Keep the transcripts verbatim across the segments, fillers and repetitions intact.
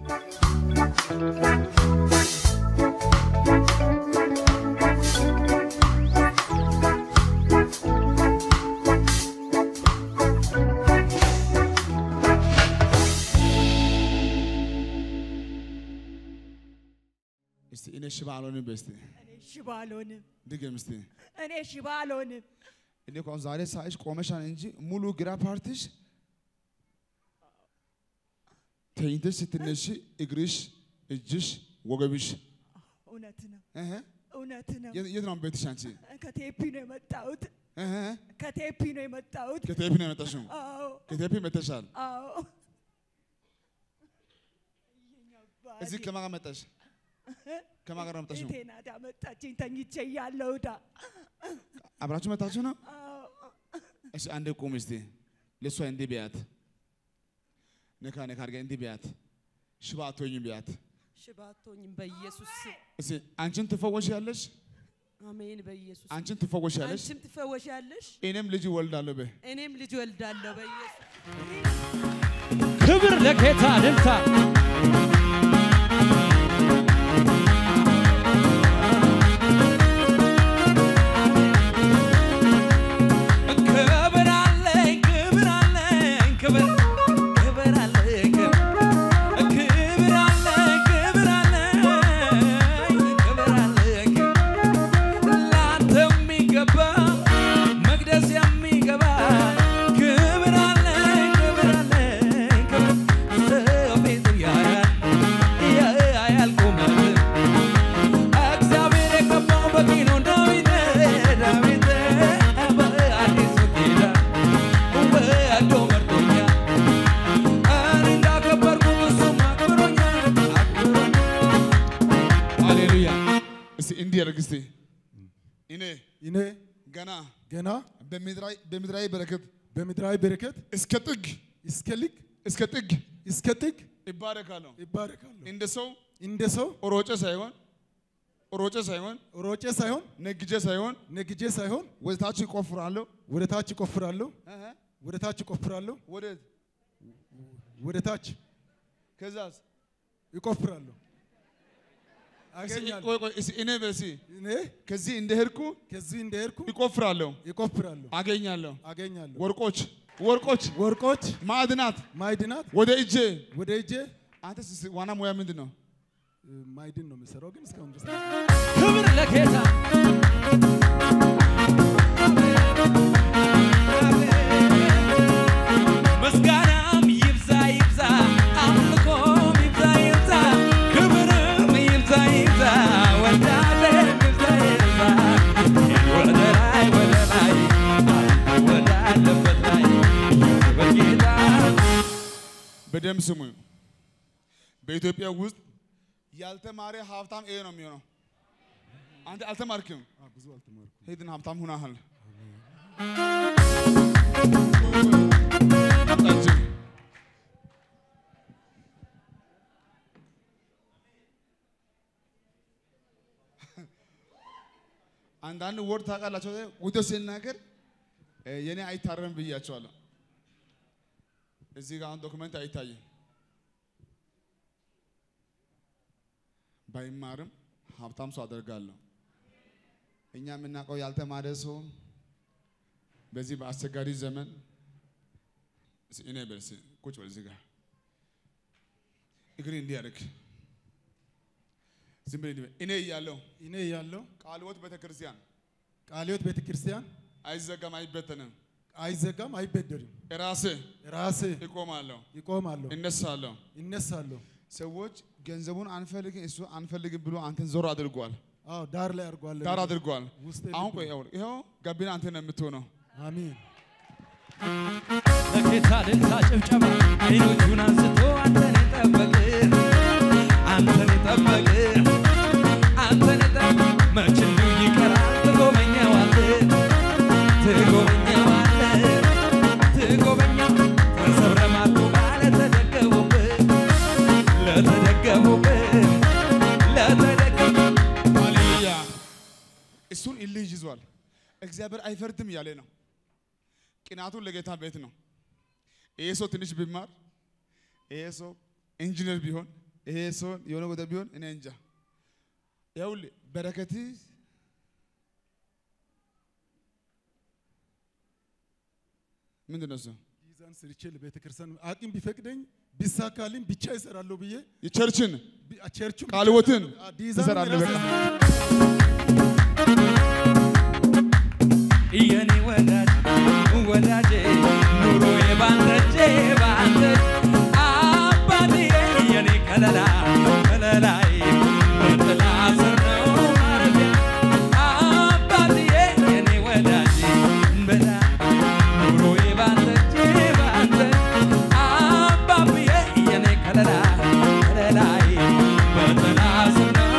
እኔ ሽባሎንም በስቲ እኔ ሽባሎንም ድገም እስቲ እኔ ሽባሎንም እኔ ቆን ዛሬ ሳይሽ ቆመሻን እንጂ ሙሉ ግራ ፓርቲሽ ተይንተሽ ስትነሺ እግርሽ እጅሽ ወገብሽ እውነት ነው እህ እውነት ነው የት ነው ቤትሽ አንቺ ከቴፒ ነው የመጣሁት እህ ከቴፒ ነው የመጣሁት ከቴፒ ነው የመጣሽው አዎ ከቴፒ መተሻል አዎ እዚህ ከማን ጋር መጣሽ ከማን ጋር መጣሽ ነው እቴና ዳ መጣችኝ ተኝቼ ያለው ዳ አብራችሁ መጣችሁ ነው አዎ እሺ አንዴ ቆም እስቲ ለሷ እንዴ ቢያት ነካ ነካ አድርገህ እንዴ ቢያት ሽባ አትሆኝም ቢያት ሽባ አትሆኝም በኢየሱስ እሺ አንቺን ትፈወሻለሽ አሜን በኢየሱስ አንቺን ትፈወሻለሽ አንቺም ትፈወሻለሽ እኔም ልጅ ወልዳለሁ በ እኔም ልጅ ወልዳለሁ በኢየሱስ ክብር ለጌታ ደልታ ገና በሚድራይ በሚድራይ በረከት በሚድራይ በረከት እስከ ጥግ እስከ ልክ እስከ ጥግ እስከ ጥግ ይባረካለሁ ይባረካለሁ እንደ ሰው እንደ ሰው ሮጬ ሳይሆን ሮጬ ሳይሆን ሮጬ ሳይሆን ነግጄ ሳይሆን ነግጄ ሳይሆን ወደ ታች ይቆፍራለሁ ወደ ታች ይቆፍራለሁ እህ ወደ ታች ይቆፍራለሁ ወደ ወደ ታች ከዛስ ይቆፍራለሁ አገኛለሁ ቆይ ቆይ እኔ በሲ እኔ ከዚህ እንደሄድኩ ከዚህ እንደሄድኩ ይቆፍራለሁ ይቆፍራለሁ አገኛለሁ አገኛለሁ ወርቆች ወርቆች ወርቆች ማዕድናት ማዕድናት ወደ እጄ ወደ እጄ አንተስ ዋና ሙያ ምንድነው ማዕድን ነው የምሰራው ግን እስካሁን ድረስ ክብር ለጌታ ምስጋናም ይብዛ ይብዛ አምልኮም ይብዛ ይብዛ ክብርም ይብዛ ይብዛ ወዳለም ይብዛ ይብዛ ወደ ላይ ወደ ላይ ወደ አለበት ላይ በጌታ በደም ስሙ በኢትዮጵያ ውስጥ ያልተማረ ሀብታም ይሄ ነው የሚሆነው አንተ አልተማርክም ብዙ አልተማርኩም ሄድን ሀብታም ሆነሃል አንዳንድ ወርድ ታውቃላችሁ ወደ ሲናገር የኔ አይታረም ብያቸዋለሁ እዚህ ጋር አንድ ዶክመንት አይታይም ባይማርም ሀብታም ሰው አደርጋለሁ እኛ የምናውቀው ያልተማረ ሰው በዚህ በአስቸጋሪ ዘመን እኔ በርስ ቁጭ በል እዚህ ጋር እግሬ እንዲያደርግ ዝም ብለህ እኔ እያለሁ እኔ እያለሁ ቃልዮት ቤተክርስቲያን ቃልዮት ቤተክርስቲያን አይዘጋም አይበተንም አይዘጋም አይበደርም ራሴ ራሴ ይቆማለሁ ይቆማለሁ እነሳለሁ እነሳለሁ ሰዎች ገንዘቡን አንፈልግም እሱ አንፈልግም ብሎ አንተን ዞር አድርጓል አዎ ዳር ላይ አድርጓል ዳር አድርጓል አሁን ቆይ ይሄው ጋቢና አንተ ነው የምትሆነው አሜን ለጌታ ልልታ ጭብጨባ አይኖቹን አንስቶ አንተን ጠበቅ አንተን ጠበቅ አንተን ጠበቅ መች እንዲሁ ይቀራል ትጎበኛዋለህ ትጎበኛዋለህ ትጎበኛዋለህ ተሰብረማቱ ባለ ተደገሙብህ ለተደገሙብህ ለተደገሙብህ ሃሌሉያ እሱን እልህ ይዟል እግዚአብሔር አይፈርድም ያለ ነው ቅናቱን ለጌታ ቤት ነው ይሄ ሰው ትንሽ ቢማር ይሄ ሰው ኢንጂነር ቢሆን ይሄ ሰው የሆነ ቦታ ቢሆን እኔ እንጃ ያውል በረከት ምንድነው እሱ ዲዛን ስርችል ቤተክርስቲያን አቅም ቢፈቅደኝ ቢሳካልኝ ብቻ ይሰራለሁ ብዬ የቸርችን ቸርቹ ቃልወትን ዲዛን ይሰራል በቃ የኔ ወዳጅ ወዳጄ ኑሮዬ ባንተጄ ባንተ አባቴ የኔ ከለላ ከለላይ በጥላ ስር ነው ማረፊያ አባቴ የኔ ወዳጅ በላ ኑሮዬ ባንተጄ ባንተ አባቴ የኔ ከለላ ከለላይ በጥላ ስር ነው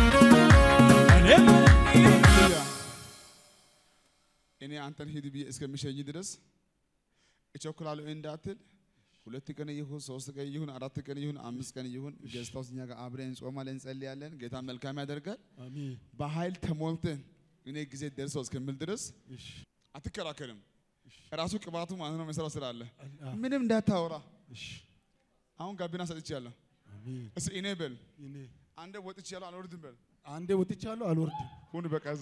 እኔ አንተን ሂድ ብዬ እስከምሸኝ ድረስ እቸኩላለሁ እንዳትል ሁለት ቀን ይሁን ሶስት ቀን ይሁን አራት ቀን ይሁን አምስት ቀን ይሁን ገስታውስ እኛ ጋር አብረን ጾማለን እንጸልያለን ጌታ መልካም ያደርጋል አሜን በኃይል ተሞልተን እኔ ጊዜ ደርሰው እስከምል ድረስ አትከራከርም ራሱ ቅባቱ ማለት ነው መስራት ስላለ ምንም እንዳታወራ አሁን ጋቢና ሰጥቻለሁ አሜን እስ እኔ በል እኔ አንዴ ወጥቻለሁ አልወርድም በል አንዴ ወጥቻለሁ አልወርድም ሁን በቃዛ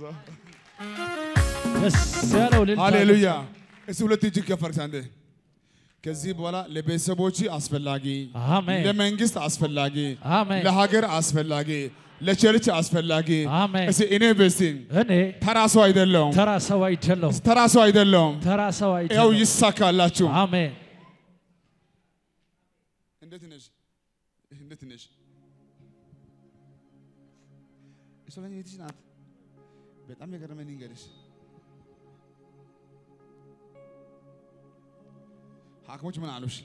ደስ ያለው ልልታ ሃሌሉያ እሱ ሁለት እጅ ከፈርክ አንዴ ከዚህ በኋላ ለቤተሰቦች አስፈላጊ አሜን ለመንግስት አስፈላጊ አሜን ለሀገር አስፈላጊ ለቸርች አስፈላጊ አሜን እሺ እኔ በስቲን እኔ ተራሱ አይደለም ተራሰው አይደለም ተራሱ አይደለም ተራሰው ያው አይደለም ይሳካላችሁ አሜን እንዴት ነሽ እንዴት ነሽ እሷን የትሽ ናት በጣም የገረመኝ እንግዲህ ሐኪሞች ምን አሉሽ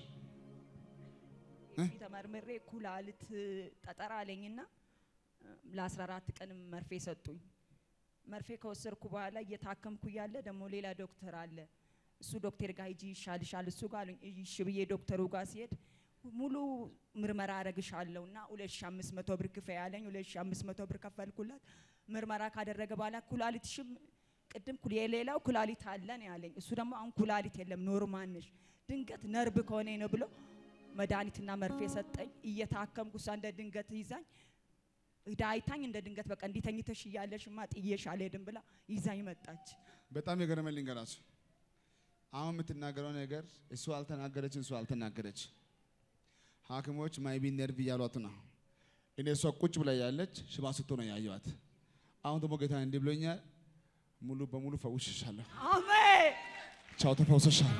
ተመርምሬ ኩላሊት ጠጠር አለኝና ለ14 ቀን መርፌ ሰጡኝ መርፌ ከወሰድኩ በኋላ እየታከምኩ ያለ ደግሞ ሌላ ዶክተር አለ እሱ ዶክተር ጋር ሂጂ ይሻልሻል እሱ ጋር አሉኝ እሺ ብዬ ዶክተሩ ጋር ሲሄድ ሙሉ ምርመራ አረግሻለሁና ሁለት ሺህ አምስት መቶ ብር ክፈይ ያለኝ ሁለት ሺህ አምስት መቶ ብር ከፈልኩላት ምርመራ ካደረገ በኋላ ኩላሊትሽም ቅድም ኩል የሌላው ኩላሊት አለን ያለኝ እሱ ደግሞ አሁን ኩላሊት የለም ኖርማል ነሽ ድንገት ነርቭ ከሆነ ነው ብሎ መድኃኒትና መርፌ ሰጠኝ እየታከምኩ ሳ እንደ ድንገት ይዛኝ ዳይታኝ እንደ ድንገት በቃ እንዲተኝተሽ ይያለሽማ ጥዬሽ አልሄድም ብላ ይዛኝ መጣች በጣም የገረመልኝ ገራሱ አሁን የምትናገረው ነገር እሱ አልተናገረች እሱ አልተናገረች ሐኪሞች ማይቢ ነርቭ ያሏት ነው እኔ እሷ ቁጭ ብላ ያለች ሽባ ስትሆን ነው ያየዋት አሁን ደግሞ ጌታ እንዲህ ብሎኛል ሙሉ በሙሉ ፈውሽሻለሁ አሜን ቻው ተፈውሰሻል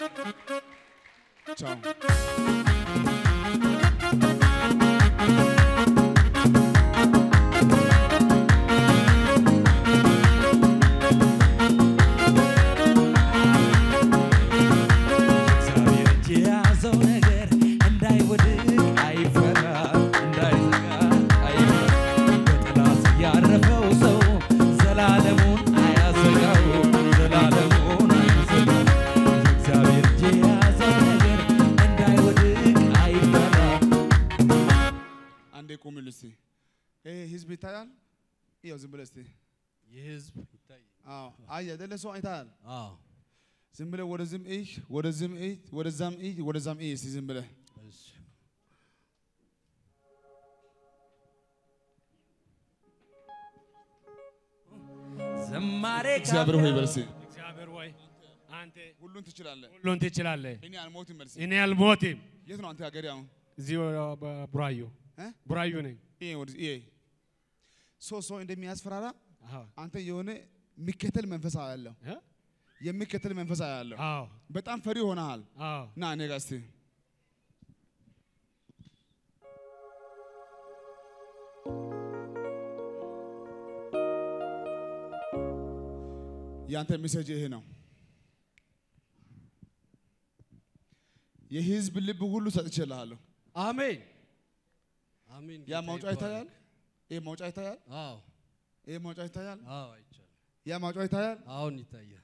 ቻው የያዘው ነገር እንዳይወድቅ አይፈራ እንዳይዘጋ አይፈራ በጥላት ያረፈው ሰው ዘላለሙን አያዘጋው ዘላለሙን አያዘጋው እግዚአብሔር የያዘው ነገር እንዳይወድቅ አይፈራ አንዴ ቁምል እስቲ ይሄ ህዝብ ይታያል ይኸው ዝም ብለህ እስቲ የህዝብ ይታይ አዎ አይ አይደለ ሰው አይታል አዎ ዝም ብለህ ወደዚህም እይ ወደዚህም እይ ወደዛም እይ ወደዛም እይ እስቲ ዝም ብለህ ዘማሬ እግዚአብሔር ሆይ በርሲ እግዚአብሔር ወይ አንተ ሁሉን ትችላለህ ሁሉን ትችላለህ እኔ አልሞትም በርሲ እኔ አልሞትም የት ነው አንተ ሀገር ያው እዚህ ቡራዩ እ ቡራዩ ነኝ ይሄ ወደ ይሄ ሶ ሶ እንደሚያስፈራራ አዎ አንተ የሆነ የሚከተል መንፈስ አያለው እ የሚከተል መንፈስ አያለው አዎ በጣም ፈሪ ሆነሃል አዎ ና እኔ ጋር እስቲ ያንተ ሜሴጅ ይሄ ነው የህዝብ ልብ ሁሉ ሰጥቼልሃለሁ አሜን አሜን ያ ማውጫ ይታያል ይሄ ማውጫ ይታያል አዎ ይሄ ማውጫ ይታያል አዎ አይቻልም ያ ማውጫ ይታያል አሁን ይታያል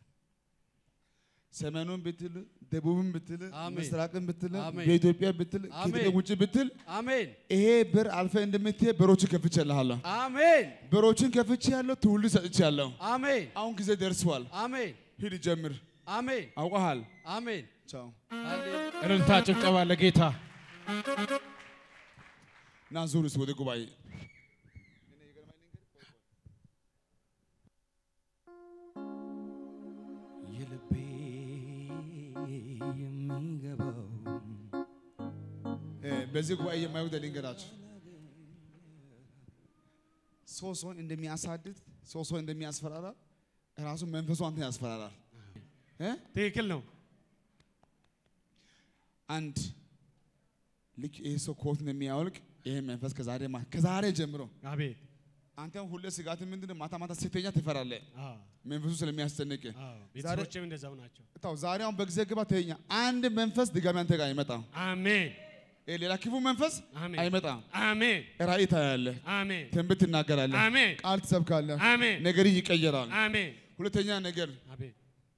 ሰሜኑን ብትል ደቡብን ብትል አሜን። ምስራቅን ብትል አሜን። በኢትዮጵያ ብትል አሜን። ከኢትዮጵያ ውጪ ብትል አሜን ይሄ በር አልፈ እንደምትሄድ በሮችን ከፍቼልሃለሁ አሜን በሮችን ከፍቼያለሁ ትውልድ ሰጥቼያለሁ አሜን አሁን ጊዜ ደርሷል አሜን ሂድ ጀምር አሜን አውቀሃል አሜን ቻው እልልታ ጭብጨባ ለጌታ ናዙርስ ወደ ጉባኤ የልቤ የሚገባው በዚህ ጉባኤ የማይወደ ልንገራችሁ ሰው ሰው እንደሚያሳድድ ሰው ሰው እንደሚያስፈራራ ራሱ መንፈሱ አንተ ያስፈራራል እ ትክክል ነው አንድ ልክ ይሄ ሰው ኮት እንደሚያወልቅ ይሄ መንፈስ ከዛሬ ማ ከዛሬ ጀምሮ አቤት አንተም ሁሌ ስጋት ምንድነው ማታ ማታ ስተኛ ትፈራለህ አዎ መንፈሱ ስለሚያስጨንቅ አዎ ቤተሰቦችም እንደዛው ናቸው ታው ዛሬ አሁን በጊዜ ግባ ተኛ አንድ መንፈስ ድጋሚ አንተ ጋር አይመጣም አሜን ሌላ ክፉ መንፈስ አይመጣም አሜን ራእይ ታያለህ አሜን ትንቢት ትናገራለህ አሜን ቃል ትሰብካለህ አሜን ነገር ይቀየራል አሜን ሁለተኛ ነገር አሜን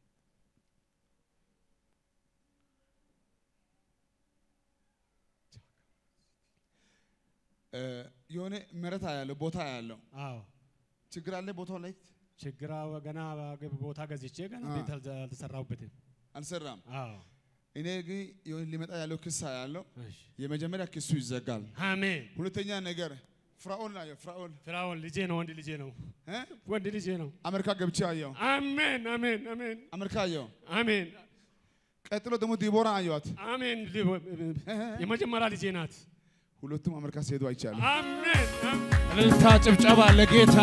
የሆነ መሬት ያለው ቦታ ያለው አዎ ችግር አለ ቦታው ላይ ችግራ ገና ቦታ ገዝቼ ገና ቤት አልተሰራውበትም አልሰራም አዎ እኔ ግን የሆነ ሊመጣ ያለው ክስ ያለው እሺ የመጀመሪያ ክሱ ይዘጋል አሜን ሁለተኛ ነገር ፍራኦል ነው ፍራኦል ፍራኦል ልጄ ነው ወንድ ልጄ ነው እ ወንድ ልጄ ነው አሜሪካ ገብቼ አየው አሜን አሜን አሜን አሜሪካ አየው አሜን ቀጥሎ ደግሞ ዲቦራ አየዋት አሜን የመጀመሪያ ልጄ ናት ሁለቱም አሜሪካ ሲሄዱ አይቻለሁ አሜን እልልታ ጭብጨባ ለጌታ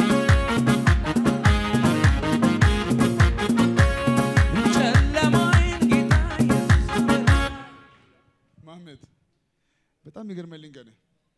ጨለማዬን ጌታ ኢየሱስ ማህመድ በጣም ይገርመልኝ ገነ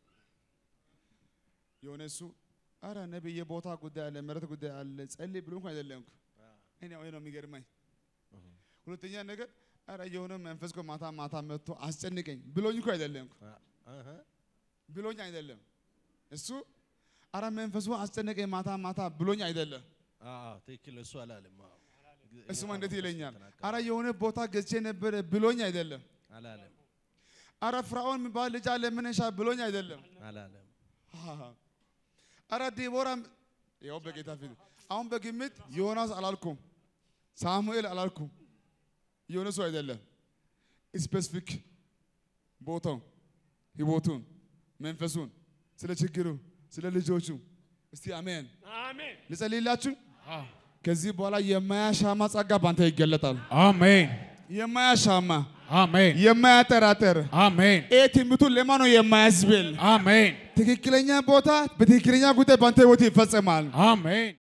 የሆነ እሱ አረ ነብይ የቦታ ጉዳይ አለ መሬት ጉዳይ አለ ጸልይ ብሎ እንኳን አይደለም እኔ ወይ ነው የሚገርመኝ ሁለተኛ ነገር አረ የሆነ መንፈስ ኮ ማታ ማታ መጥቶ አስጨንቀኝ ብሎኝ እንኳን አይደለም አሃ ብሎኝ አይደለም እሱ አረ መንፈሱ አስጨነቀኝ ማታ ማታ ብሎኝ አይደለም አዎ ትክክል እሱ አላለም እሱ እንዴት ይለኛል አረ የሆነ ቦታ ገዝቼ ነበር ብሎኝ አይደለም አላለም አረ ፍራኦል የሚባል ልጅ አለ ምንሻ ብሎኝ አይደለም አላለም አረ ዲቦራ ያው በጌታ ፊት አሁን በግምት ዮናስ አላልኩም ሳሙኤል አላልኩም ዮናስ አይደለም ስፔሲፊክ ቦታው ህይወቱን መንፈሱን ስለ ችግሩ ስለ ልጆቹ እስቲ አሜን አሜን ልጸልይላችሁ ከዚህ በኋላ የማያሻማ ጸጋ ባንተ ይገለጣል አሜን የማያሻማ አሜን የማያጠራጥር አሜን እትምቱ ለማን ነው የማያስብል አሜን ትክክለኛ ቦታ በትክክለኛ ጉዳይ ባንተ ህይወት ይፈጸማል አሜን